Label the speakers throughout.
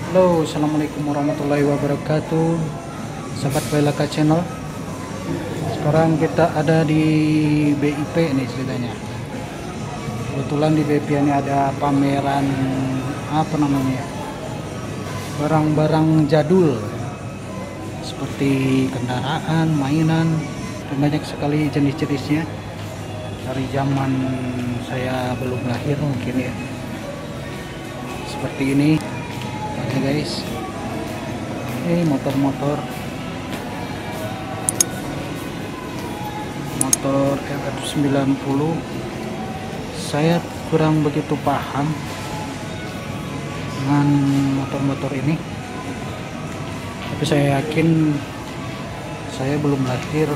Speaker 1: Halo, assalamualaikum warahmatullahi wabarakatuh, sahabat Belaka Channel. Sekarang kita ada di BIP nih ceritanya. Kebetulan di BIP ini ada pameran apa namanya, barang-barang jadul seperti kendaraan, mainan, dan banyak sekali jenis-jenisnya dari zaman saya belum lahir mungkin ya. Seperti ini. Oke guys, ini motor R190. Saya kurang begitu paham dengan motor-motor ini, tapi saya yakin saya belum lahir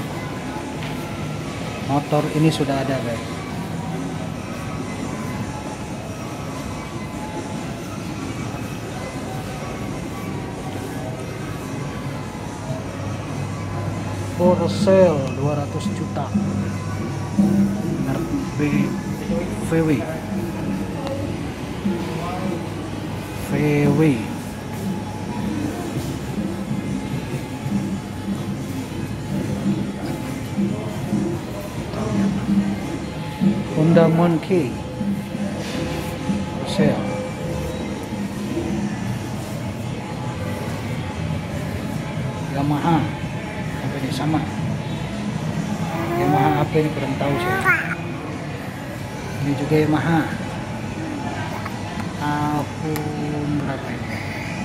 Speaker 1: motor ini sudah ada guys. For sale 200 juta, merek VW. Honda Monkey for sale. Yamaha sama Yamaha apa ini kurang tahu saya. Ini juga Yamaha. Tahun berapa ini?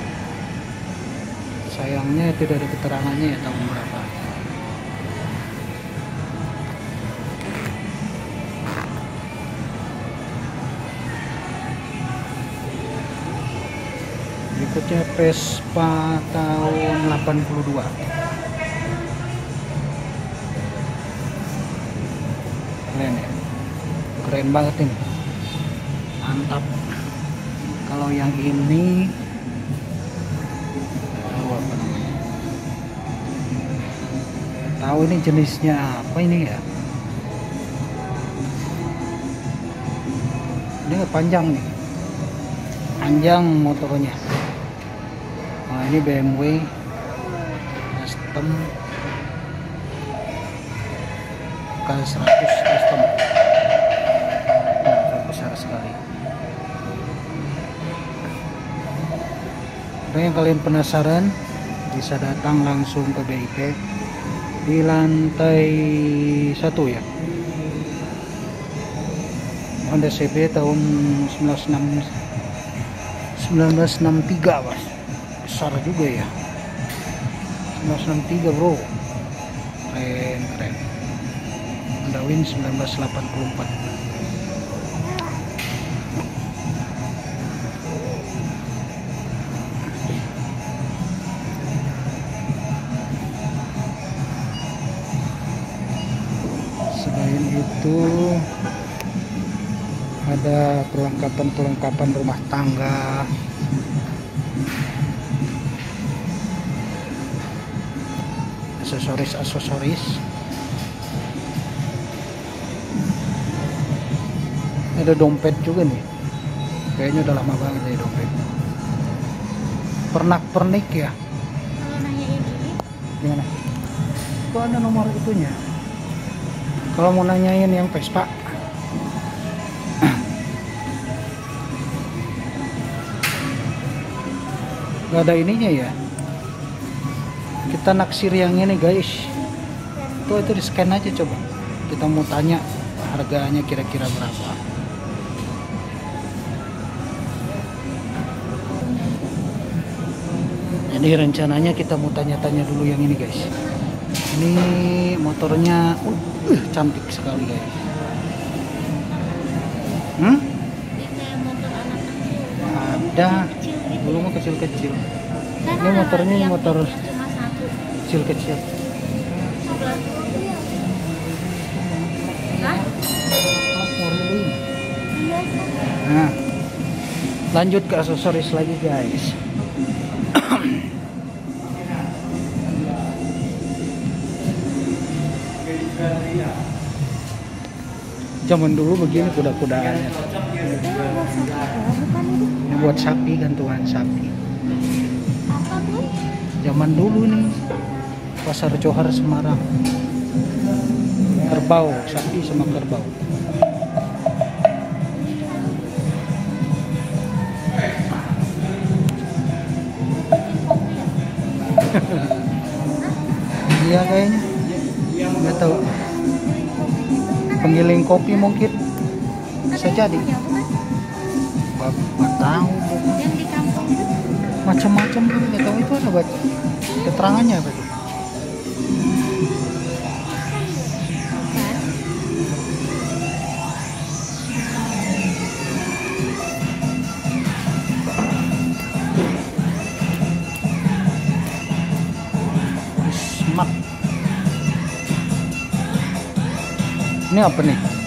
Speaker 1: Sayangnya tidak ada keterangannya ya tahun berapa. Berikutnya Vespa tahun 82. Keren ya, keren banget ini, mantap. Kalau yang ini apa namanya, tahu ini jenisnya apa ini ya, ini panjang nih, panjang motornya. Nah ini BMW custom K100 custom. Besar sekali. Kalau yang kalian penasaran bisa datang langsung ke BIP di lantai 1 ya. Honda CB tahun 1963 Mas. Besar juga ya, 1963 bro. Keren. Honda Win 1984. Selain itu ada perlengkapan rumah tangga, aksesoris. Ada dompet juga nih, kayaknya udah lama banget ya dompet. Pernak-pernik ya.
Speaker 2: Kalau nanyain ini
Speaker 1: Gimana? Kok ada nomor itunya? Kalau mau nanyain yang Vespa. Gak ada ininya ya. Kita naksir yang ini guys. Tuh itu di scan aja coba. Kita mau tanya harganya kira-kira berapa. Jadi rencananya kita mau tanya-tanya dulu yang ini guys. Ini motornya cantik sekali guys.
Speaker 2: dia kayak motor anak kecil.
Speaker 1: Ada.
Speaker 2: Kecil gitu.
Speaker 1: Dulu mah kecil-kecil.
Speaker 2: Karena
Speaker 1: Ini motornya
Speaker 2: yang
Speaker 1: motor
Speaker 2: cuma satu.
Speaker 1: kecil-kecil.
Speaker 2: Sebelah. Hah? Iya.
Speaker 1: Nah, lanjut ke aksesoris lagi guys. Zaman dulu begini kuda-kudaannya.
Speaker 2: Itu buat sapi bukan itu?
Speaker 1: Ini buat sapi, gantungan sapi. Zaman dulu nih, pasar Johar Semarang. Kerbau, sapi sama kerbau. Iya kayaknya, nggak tahu. Penggiling kopi mungkin bisa jadi. Nggak tahu.
Speaker 2: Yang di kampung itu
Speaker 1: Macam-macam kan nggak tahu itu ada baca keterangannya apa tuh?
Speaker 2: kan?
Speaker 1: Semak. Ini apa nih?
Speaker 2: Itu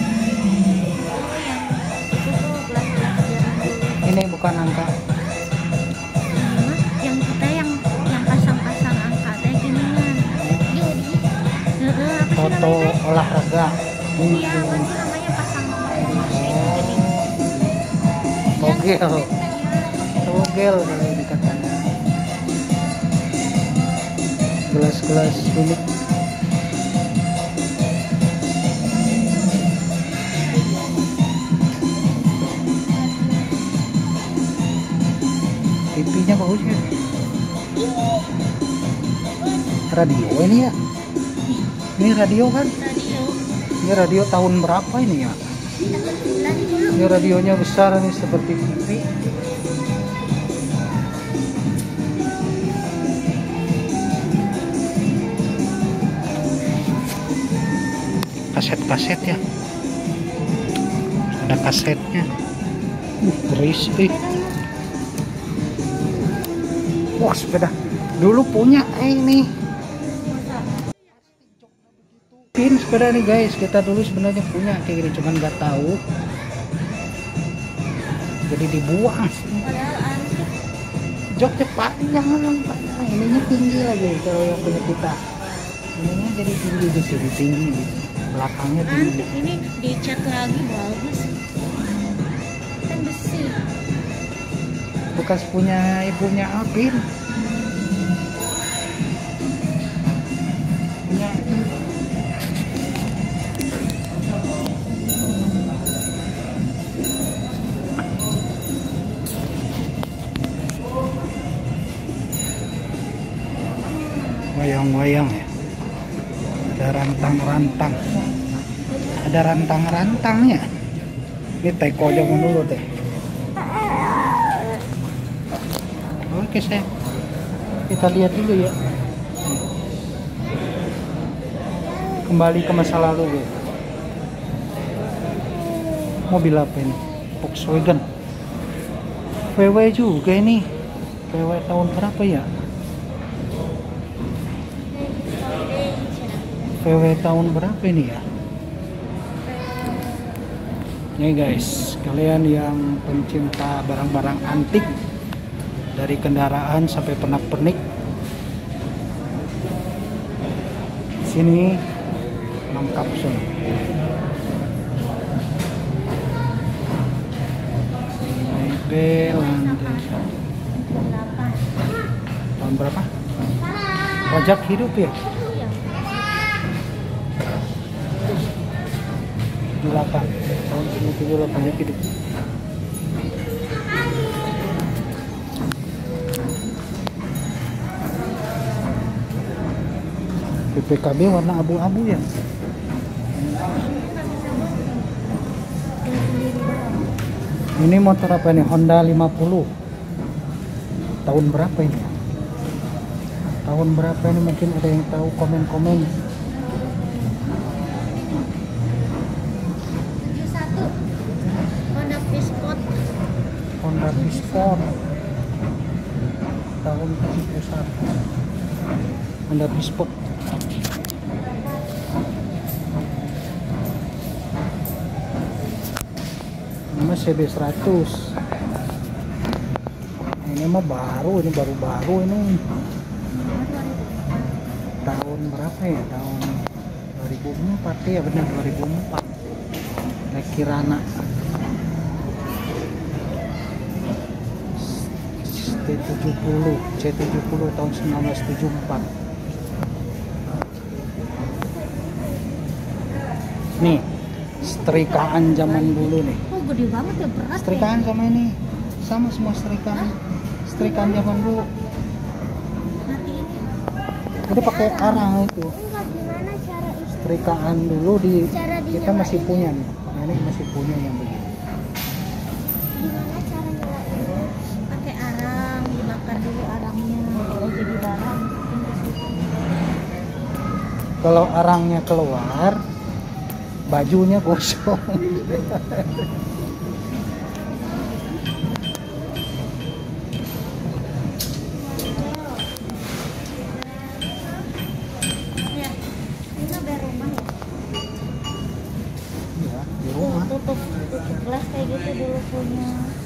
Speaker 2: tuh gelas-gelas zaman dulu.
Speaker 1: Ini bukan angka.
Speaker 2: Mah, yang kita yang pasang-pasang angka teh gini kan. Judi. Heeh, apa sih
Speaker 1: Foto
Speaker 2: namanya?
Speaker 1: olahraga.
Speaker 2: Iya, apa sih namanya pasang nomor-nomor itu jadi.
Speaker 1: Togel. Togel kalau ini katanya. Gelas-gelas unik. TV-nya bagus ya. Radio ini ya. Ini radio kan?
Speaker 2: Radio.
Speaker 1: Ini radio tahun berapa ini ya?
Speaker 2: Dari dulu.
Speaker 1: Ini radionya besar nih seperti TV. Kaset-kaset ya. Ada kasetnya. Berisi. Wah, sepeda. Dulu punya ini. Pin sepeda nih guys, kita dulu sebenarnya punya kayak gini, cuman nggak tahu. Jadi dibuang.
Speaker 2: Padahal antik.
Speaker 1: Joknya panjang, ininya tinggi lagi kalau yang punya kita. Ininya jadi tinggi di sini, tinggi di belakangnya tinggi.
Speaker 2: Antik ini dicat lagi bagus. Kan besi.
Speaker 1: Bekas punya ibunya Apin. Punya wayang-wayang ya. Ada rantang-rantang. Ada rantang-rantangnya. Ini teko zaman dulu teh. Oke sayang, kita lihat dulu ya. Kembali ke masa lalu ya. Mobil apa ini? Volkswagen. VW juga ini. VW tahun berapa ya? VW tahun berapa ini ya? Nih guys, kalian yang pencinta barang-barang antik, dari kendaraan sampai pernak-pernik, sini lengkap semua. Lantai tahun berapa? Pajak hidup ya? 78 tahun 78 pajak hidup. PPKB warna abu-abu ya. Ini motor apa nih? Honda 50. Tahun berapa ini? Tahun berapa ini? Mungkin ada yang tahu, komen-komen.
Speaker 2: 71 Honda P-Sport.
Speaker 1: Honda P-Sport tahun 71. Honda P-Sport. Ini CB100. Ini mah baru, ini baru-baru ini. Tahun berapa ya? Tahun 2004 ya, benar 2004. Naik Kirana. C70 tahun 1974. Nih, setrikaan zaman dulu nih.
Speaker 2: Oh, gede banget ya, berat
Speaker 1: Setrikaan sama ini, sama semua setrikaan. Setrikaan zaman dulu.
Speaker 2: Nanti ini.
Speaker 1: Itu pakai arang itu.
Speaker 2: Enggak, gimana cara
Speaker 1: Setrikaan dulu
Speaker 2: Cara
Speaker 1: kita masih punya nih. Nah, ini masih punya yang begini.
Speaker 2: Gimana cara nyalain? Pakai arang, dibakar dulu arangnya. Kalau jadi barang, masukin ke situ.
Speaker 1: Kalau arangnya keluar, bajunya gosong.
Speaker 2: Ya, ini biar rumah ya.
Speaker 1: Ya, di rumah.
Speaker 2: Tutup gelas kayak gitu dulu punya.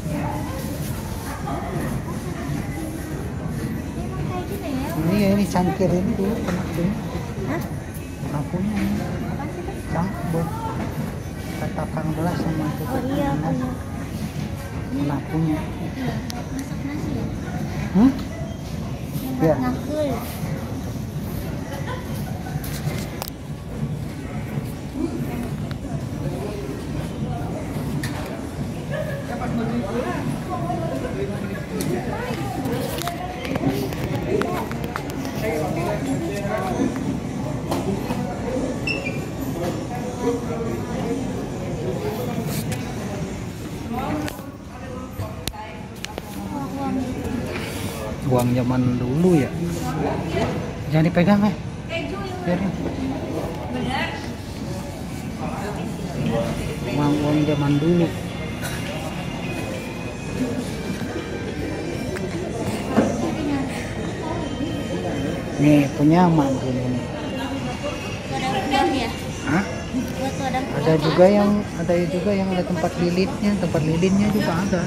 Speaker 2: Emang kayak gini ya?
Speaker 1: Ini cangkir ini dulu pernah punya.
Speaker 2: Hah?
Speaker 1: Pernah punya ini.
Speaker 2: Apaan sih, Bang?
Speaker 1: Cangkir. Tatakan gelas sama itu.
Speaker 2: Oh iya, punya.
Speaker 1: Pernah punya.
Speaker 2: Iya, masak nasi ya?
Speaker 1: Hmm?
Speaker 2: Yang
Speaker 1: Iya.
Speaker 2: ngakul.
Speaker 1: Uang zaman dulu ya. Jangan dipegang ya. Biarin. Uang zaman dulu. Nih punya emak dulu nih.
Speaker 2: Ada udang ya?
Speaker 1: Hah?
Speaker 2: Buat wadang
Speaker 1: Ada juga yang ada tempat lilinnya juga ada.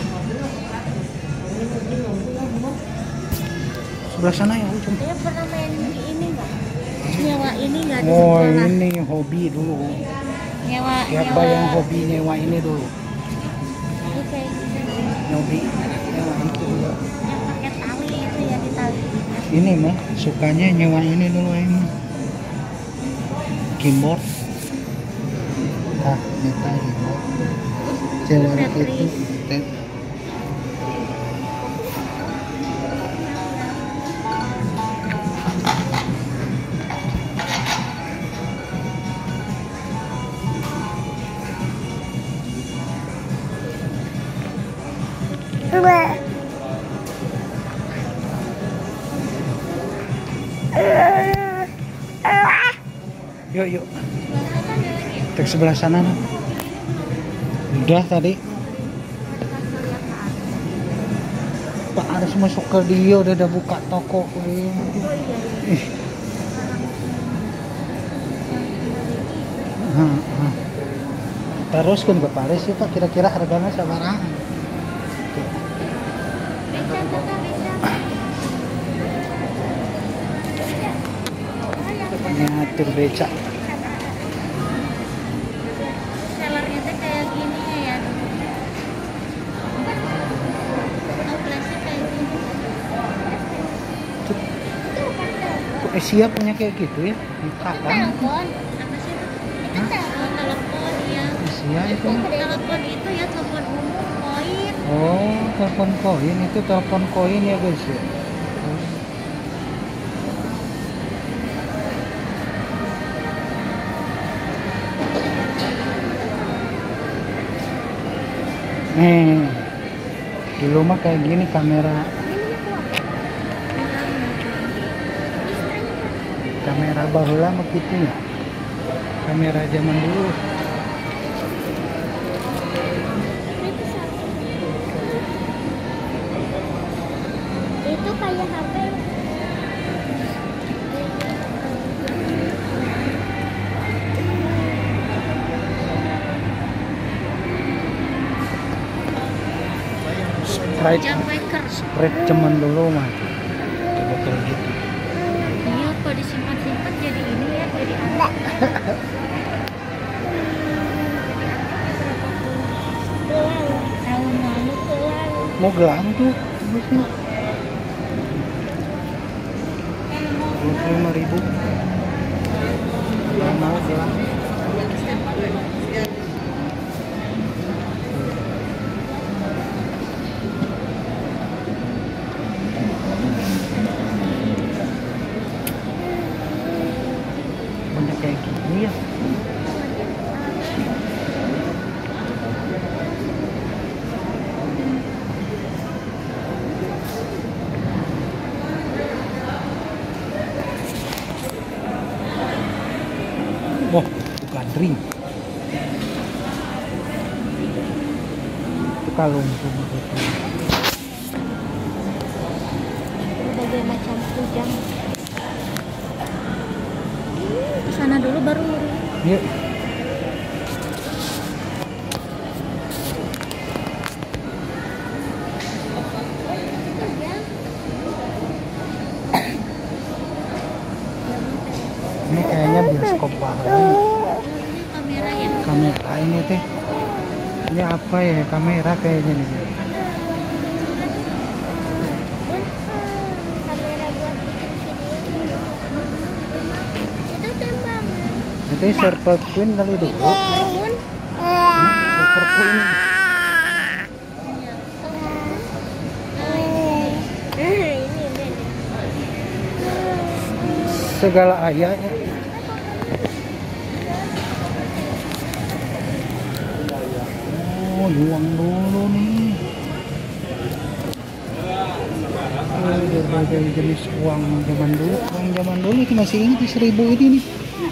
Speaker 1: Sebelah sana ya ujung.
Speaker 2: Dia pernah main di ini nggak? Nyewa ini nggak di
Speaker 1: Oh
Speaker 2: sekolah?
Speaker 1: ini hobi dulu.
Speaker 2: Nyewa,
Speaker 1: Siapa yang hobi nyewa ini dulu?
Speaker 2: Ini kayak gitu.
Speaker 1: Hobi nyewa itu.
Speaker 2: Yang pakai tali itu ya, di tali.
Speaker 1: Ini mah sukanya nyewa ini dulu ini. Keyboard. Ah, neta keyboard. Cewek itu. Yuk, yuk. Ke sebelah sana. Nah. Udah tadi. Pak harus masuk ke dia udah buka toko. Ih. Terus kan ke Paris sih Pak, kira-kira harganya sabaraha?
Speaker 2: Beca, kakak, beca.
Speaker 1: Nyatur becak.
Speaker 2: Sellernya teh kayak gini ya. Oh, plastik kayak gini.
Speaker 1: Kok Asia punya kayak gitu ya? Kapan?
Speaker 2: Telepon, apa sih itu? Itu telepon ya.
Speaker 1: Asia itu.
Speaker 2: Telepon itu ya, telepon umum koin.
Speaker 1: Oh, telepon koin itu telepon koin ya guys ya. Nih, dulu mah kayak gini kamera baheula mah gitu ya. Kamera zaman dulu.
Speaker 2: Itu kayak HP.
Speaker 1: Sprite zaman dulu mah. Coba kalau gitu.
Speaker 2: Iya, kok disimpan-simpan jadi ini ya, jadi apa? Tahun lalu kelar.
Speaker 1: Mau gelang tuh, ring. Itu kalung begitu.
Speaker 2: Berbagai macam kujang. Ke sana dulu baru lurus.
Speaker 1: Yuk. Ini kayaknya bioskop baru.
Speaker 2: Kamera ya.
Speaker 1: Kamera ini teh. Ini apa ya? Kamera kayaknya nih.
Speaker 2: Kamera buat bikin video. Itu tembangan.
Speaker 1: Itu Circle Queen kali itu.
Speaker 2: Perun.
Speaker 1: Circle Queen. Segala ayahnya. Oh, uang dulu nih. Berbagai jenis uang zaman dulu. Uang zaman dulu itu masih ingat 1000 ini nih.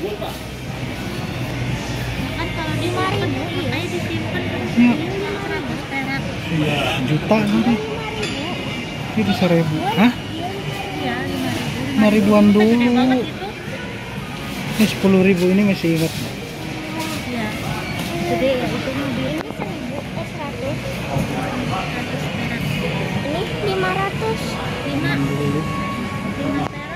Speaker 2: Kan kalau di mari disimpan.
Speaker 1: Ya.
Speaker 2: 500 perak.
Speaker 1: Juta nih. Ini 1000. Hah?
Speaker 2: Iya, 5.000.
Speaker 1: 5.000-an dulu.
Speaker 2: Gede banget itu.
Speaker 1: Ini 10.000 ini masih ingat.
Speaker 2: Iya. Gede ya itu mobil. Ini 100 perak. Ini 500. 5
Speaker 1: Dulu.
Speaker 2: perak.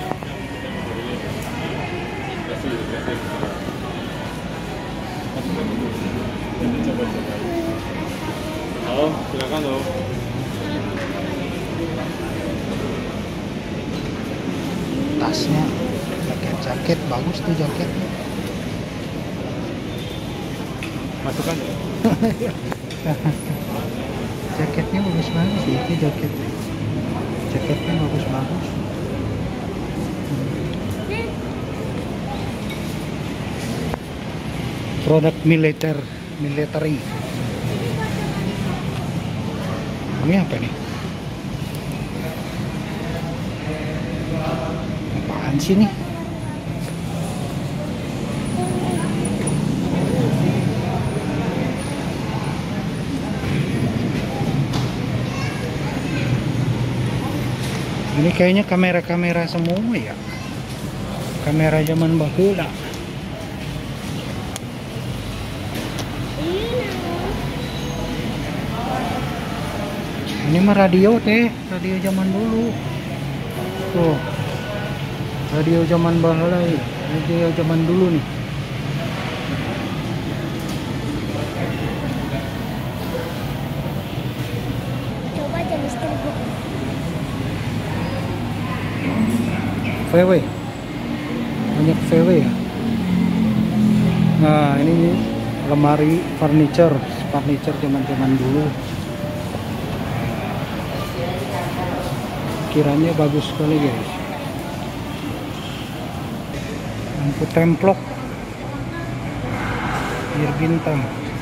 Speaker 3: Halo, silakan loh.
Speaker 1: Tasnya, jaket bagus tuh jaketnya.
Speaker 3: Masukkan.
Speaker 1: Jaketnya bagus banget sih itu jaketnya. Jaketnya bagus-bagus. Produk military. Ini apa nih? Apaan sih nih? Ini kayaknya kamera-kamera semua ya. Kamera zaman baheula. Ini mah radio teh, radio zaman dulu. Tuh. Radio zaman baheula, radio zaman dulu nih.
Speaker 2: Coba jenis terbuk.
Speaker 1: VW. Banyak VW ya. Nah, ini lemari furniture zaman-zaman dulu. Kiranya bagus sekali guys. Lampu templok biar bintang.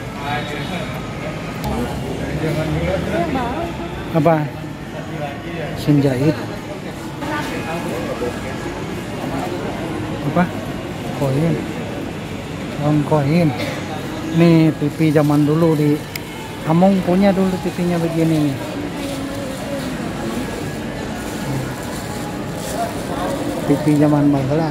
Speaker 1: Apa? Senjahit. Apa? Koin. Uang koin. Nih TV zaman dulu di Among punya dulu TV-nya begini nih. TV zaman baheula.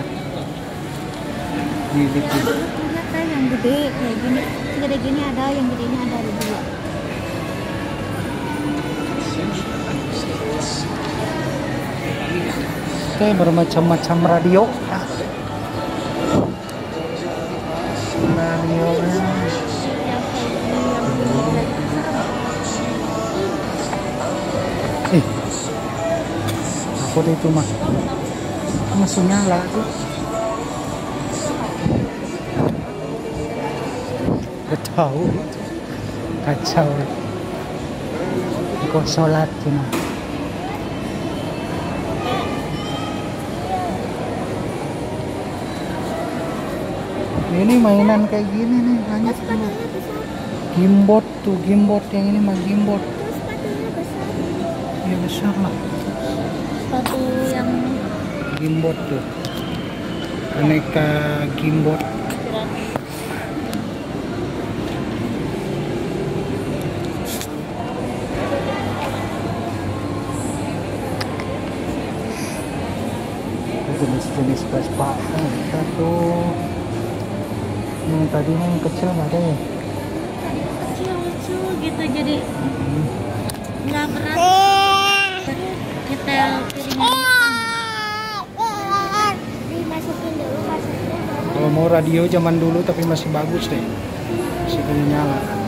Speaker 1: Ini TV.
Speaker 2: Lihat kan yang gede kayak gini. Segede gini ada, yang gedenya ada 2.
Speaker 1: Oke, bermacam-macam radio. Takut itu mah masih nyala tuh. Gak tahu, kacau. Kok sholat cina. Ini mainan kayak gini nih banyak tuh. Gimbot tuh, gimbot yang ini mah gimbot.
Speaker 2: Sepatunya besar.
Speaker 1: Ya besar lah.
Speaker 2: Sepatu yang
Speaker 1: Gimbot tuh. Aneka gimbot. jenis-jenis Vespa. Satu yang tadi yang kecil nggak ada ya?
Speaker 2: Kecil lucu gitu, jadi nggak berat. Kita piringnya dimasukin dulu,
Speaker 1: Kalau mau radio zaman dulu tapi masih bagus deh, masih nyala.